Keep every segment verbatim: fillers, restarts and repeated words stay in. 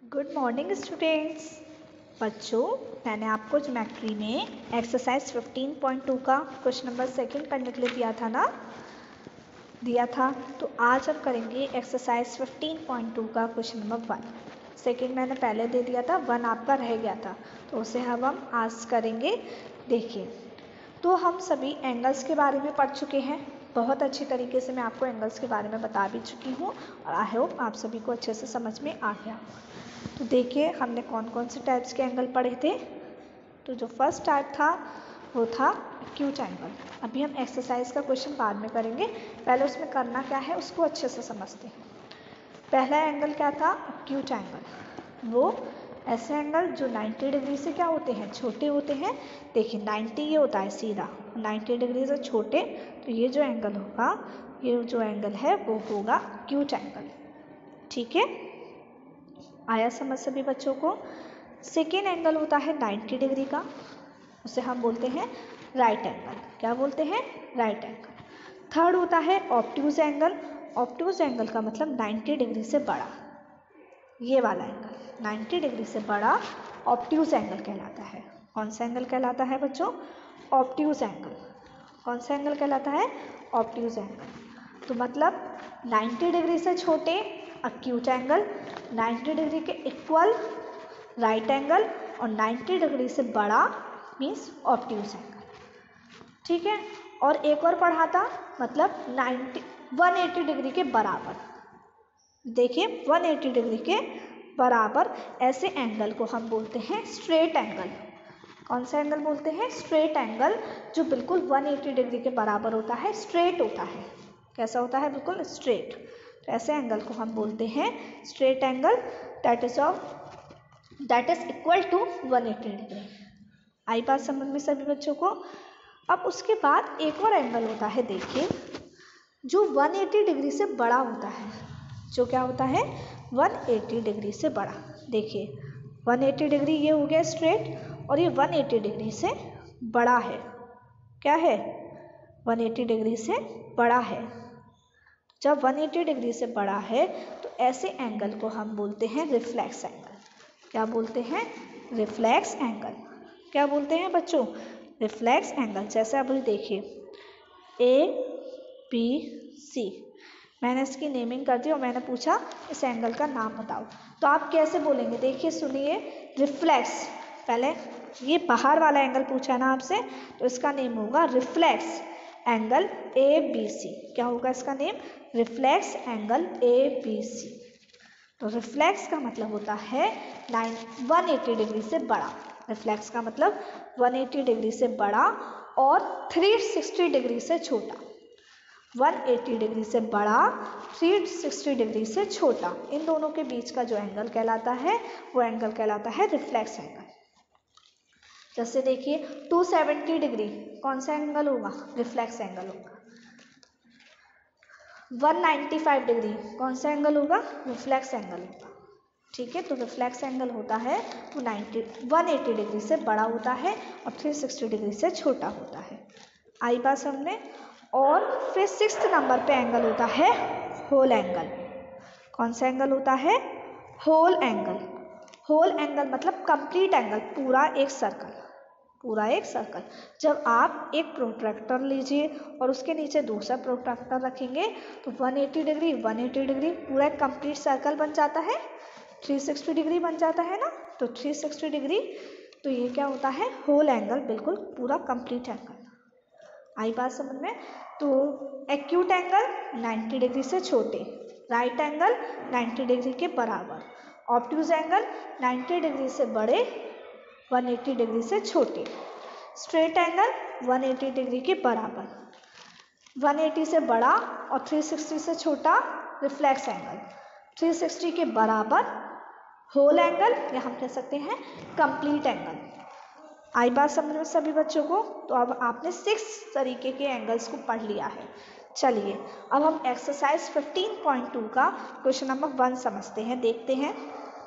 Good morning students. बच्चों, मैंने आपको ज्योमेट्री में एक्सरसाइज फिफ्टीन पॉइंट टू का क्वेश्चन नंबर सेकंड करने के लिए दिया था ना दिया था तो आज हम करेंगे एक्सरसाइज फिफ्टीन पॉइंट टू का क्वेश्चन नंबर वन। सेकंड मैंने पहले दे दिया था, वन आपका रह गया था, तो उसे अब हम आज करेंगे। देखिए, तो हम सभी एंगल्स के बारे में पढ़ चुके हैं। बहुत अच्छी तरीके से मैं आपको एंगल्स के बारे में बता भी चुकी हूँ और आई होप आप सभी को अच्छे से समझ में आ गया। तो देखिए, हमने कौन कौन से टाइप्स के एंगल पढ़े थे। तो जो फर्स्ट टाइप था वो था एक्यूट एंगल। अभी हम एक्सरसाइज का क्वेश्चन बाद में करेंगे, पहले उसमें करना क्या है उसको अच्छे से समझते हैं। पहला एंगल क्या था? Acute angle. वो ऐसे एंगल जो नाइन्टी डिग्री से क्या होते हैं, छोटे होते हैं। देखिए, नाइन्टी ये होता है सीधा, नाइन्टी डिग्री से छोटे, तो ये जो एंगल होगा, ये जो एंगल है वो होगा एक्यूट एंगल। ठीक है, आया समझ सभी बच्चों को। सेकेंड एंगल होता है नाइन्टी डिग्री का, उसे हम बोलते हैं राइट एंगल। क्या बोलते हैं? Right angle. थर्ड होता है ऑब्ट्यूज एंगल। ऑब्ट्यूज एंगल का मतलब नाइन्टी डिग्री से बड़ा, ये वाला एंगल नाइन्टी डिग्री से बड़ा ऑब्ट्यूज एंगल कहलाता है। कौन सा एंगल कहलाता है बच्चों? Obtuse angle. कौन सा एंगल कहलाता है? Obtuse angle. तो मतलब नाइन्टी डिग्री से छोटे एक्यूट एंगल, नाइन्टी डिग्री के इक्वल राइट एंगल और नाइन्टी डिग्री से बड़ा मीन्स ऑब्ट्यूज एंगल। ठीक है, और एक और पढ़ा था, मतलब नाइन्टी वन एटी डिग्री के बराबर। देखिए, वन एटी डिग्री के बराबर ऐसे एंगल को हम बोलते हैं स्ट्रेट एंगल। कौन सा एंगल बोलते हैं? स्ट्रेट एंगल, जो बिल्कुल वन एटी डिग्री के बराबर होता है, स्ट्रेट होता है। कैसा होता है? बिल्कुल स्ट्रेट। तो ऐसे एंगल को हम बोलते हैं straight angle, that is of that is equal to one eighty degree. आई बात समझ में सभी बच्चों को? अब उसके बाद एक और एंगल होता है, देखिए, जो वन एटी डिग्री से बड़ा होता है। जो क्या होता है? वन एटी डिग्री से बड़ा। देखिए, वन एटी डिग्री ये हो गया स्ट्रेट, और ये वन एटी डिग्री से बड़ा है। क्या है? वन एटी डिग्री से बड़ा है। जब वन एटी डिग्री से बड़ा है तो ऐसे एंगल को हम बोलते हैं रिफ्लेक्स एंगल। क्या बोलते हैं? Reflex angle. क्या बोलते हैं बच्चों? Reflex angle. जैसे अभी देखिए, ए बी सी, मैंने इसकी नेमिंग कर दी और मैंने पूछा इस एंगल का नाम बताओ, तो आप कैसे बोलेंगे? देखिए, सुनिए, रिफ्लेक्स। पहले ये बाहर वाला एंगल पूछा ना आपसे, तो इसका नेम होगा reflex angle A B C. क्या होगा इसका name? Reflex angle A B C. तो रिफ्लेक्स का मतलब होता है नाइन वन एटी डिग्री से बड़ा। रिफ्लेक्स का मतलब वन एटी डिग्री से बड़ा और थ्री सिक्सटी डिग्री से छोटा। वन एटी डिग्री से बड़ा, थ्री सिक्सटी डिग्री से छोटा, इन दोनों के बीच का जो एंगल कहलाता है वो एंगल कहलाता है रिफ्लेक्स एंगल। जैसे देखिए, टू सेवेंटी डिग्री कौन सा एंगल होगा? रिफ्लेक्स एंगल होगा। वन नाइन्टी फाइव डिग्री कौन सा एंगल होगा? रिफ्लेक्स एंगल होगा। ठीक है, तो रिफ्लेक्स एंगल होता है वो नाइन्टी वन एटी डिग्री से बड़ा होता है और थ्री सिक्सटी डिग्री से छोटा होता है। आई बात समझ? और फिर सिक्स्थ नंबर पे एंगल होता है होल एंगल। कौन सा एंगल होता है? Whole angle. होल एंगल मतलब कंप्लीट एंगल, पूरा एक सर्कल, पूरा एक सर्कल। जब आप एक प्रोट्रैक्टर लीजिए और उसके नीचे दूसरा प्रोट्रैक्टर रखेंगे तो one eighty degree one eighty degree पूरा एक कंप्लीट सर्कल बन जाता है, थ्री सिक्सटी डिग्री बन जाता है ना। तो थ्री सिक्सटी डिग्री, तो ये क्या होता है? होल एंगल, बिल्कुल पूरा कंप्लीट एंगल। आई बात समझ में? तो एक्यूट एंगल नाइन्टी डिग्री से छोटे, राइट एंगल नाइन्टी डिग्री के बराबर, ऑब्ट्यूज एंगल नाइन्टी डिग्री से बड़े, वन एटी डिग्री से छोटे, straight angle one eighty degree के बराबर, वन एटी से बड़ा और थ्री सिक्सटी से छोटा रिफ्लेक्स एंगल, थ्री सिक्सटी के बराबर होल एंगल, या हम कह सकते हैं कंप्लीट एंगल। आई बात समझ में सभी बच्चों को? तो अब आपने सिक्स तरीके के एंगल्स को पढ़ लिया है। चलिए, अब हम एक्सरसाइज फिफ्टीन पॉइंट टू का क्वेश्चन नंबर वन समझते हैं, देखते हैं।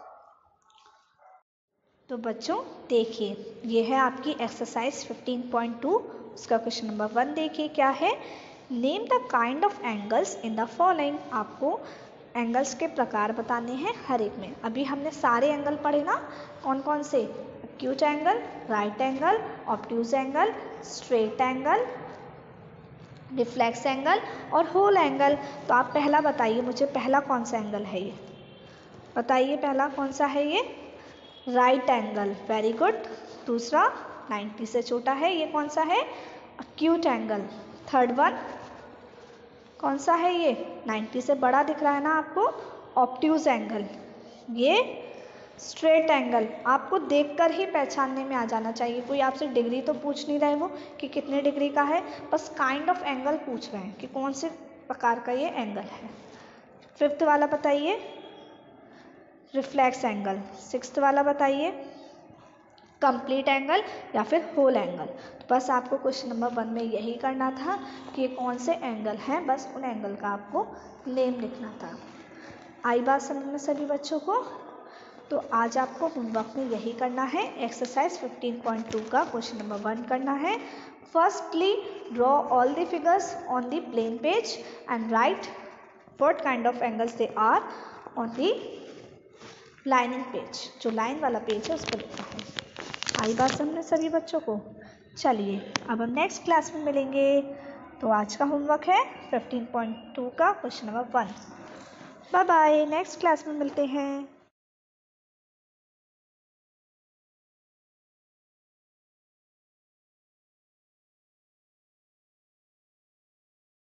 तो बच्चों देखिए, ये है आपकी एक्सरसाइज फिफ्टीन पॉइंट टू, उसका क्वेश्चन नंबर वन देखिए क्या है। Name the kind of angles in the following. आपको एंगल्स के प्रकार बताने हैं हर एक में। अभी हमने सारे एंगल पढ़े ना, कौन कौन से, acute angle, right angle, obtuse angle, straight angle, reflex angle और होल एंगल। तो आप पहला बताइए मुझे, पहला कौन सा एंगल है ये, बताइए पहला कौन सा है ये, राइट एंगल, वेरी गुड। दूसरा नाइन्टी से छोटा है, ये कौन सा है, एक्यूट एंगल। थर्ड वन कौन सा है ये, नाइन्टी से बड़ा दिख रहा है ना आपको, ऑब्ट्यूज एंगल। ये स्ट्रेट एंगल, आपको देखकर ही पहचानने में आ जाना चाहिए। कोई आपसे डिग्री तो पूछ नहीं रहे वो कि कितने डिग्री का है, बस काइंड ऑफ एंगल पूछ रहे हैं कि कौन से प्रकार का ये एंगल है। फिफ्थ वाला बताइए, रिफ्लेक्स एंगल। सिक्स्थ वाला बताइए, कंप्लीट एंगल या फिर होल एंगल। तो बस आपको क्वेश्चन नंबर वन में यही करना था कि ये कौन से एंगल हैं, बस उन एंगल का आपको नेम लिखना था। आई बात समझ में सभी बच्चों को? तो आज आपको होमवर्क में यही करना है, एक्सरसाइज फिफ्टीन पॉइंट टू का क्वेश्चन नंबर वन करना है। Firstly draw all the figures on the plane page and write what kind of angles they are on the lining page. जो लाइन वाला पेज है उस पर लिखा है। आई बात समझे सभी बच्चों को? चलिए अब हम नेक्स्ट क्लास में मिलेंगे। तो आज का होमवर्क है फिफ्टीन पॉइंट टू का question number one. Bye bye, next class में मिलते हैं।